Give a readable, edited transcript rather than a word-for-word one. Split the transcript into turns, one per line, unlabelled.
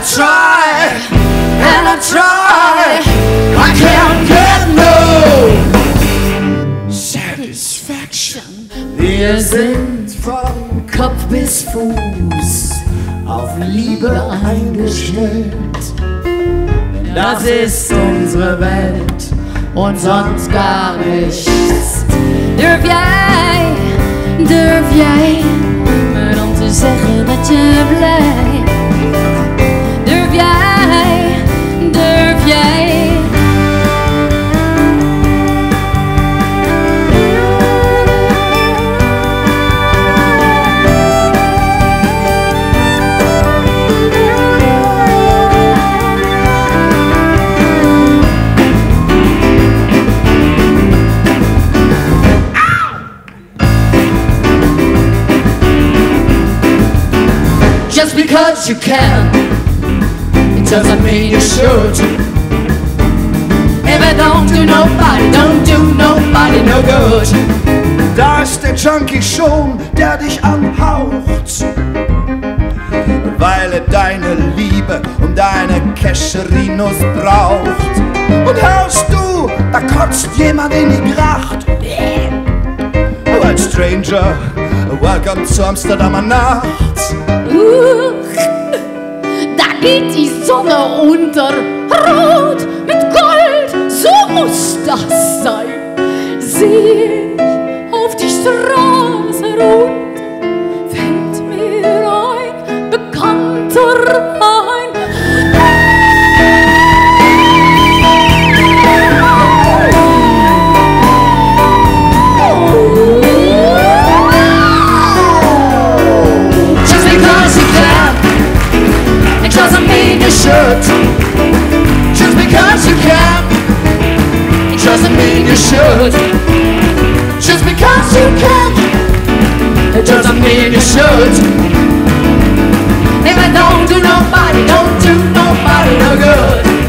try, and I try, I can't get no satisfaction. Wir sind von Kopf bis Fuß auf Liebe eingestellt. Das ist unsere Welt und sonst gar nichts.
Durf jij me dan te zeggen dat je blijft? Durf jij?
Just because you can, it doesn't mean you should. If it don't do nobody no good. Da ist der Junkie schon, der dich anhaucht, weil er deine Liebe und deine Casherinos braucht. Und hörst du, da kotzt jemand in die Gracht. Oh, ein Stranger, welcome zu Amsterdamer Nacht.
Da geht die Sonne unter, rot mit Gold, so muss das sein. Sieh auf die Straße runter, fällt mir ein Bekannter ein.
Just because you can, it doesn't mean you should. Just because you can, it doesn't mean you should. If I don't do nobody no good.